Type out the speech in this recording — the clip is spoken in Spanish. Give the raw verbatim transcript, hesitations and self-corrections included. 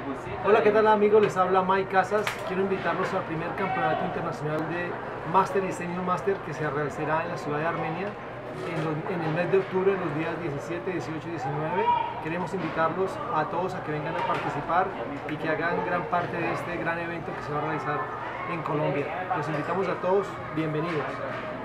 Hola, ¿qué tal amigos? Les habla Mike Casas. Quiero invitarlos al primer campeonato internacional de Master y Senior Master que se realizará en la ciudad de Armenia en, los, en el mes de octubre, en los días diecisiete, dieciocho y diecinueve. Queremos invitarlos a todos a que vengan a participar y que hagan gran parte de este gran evento que se va a realizar en Colombia. Los invitamos a todos, bienvenidos.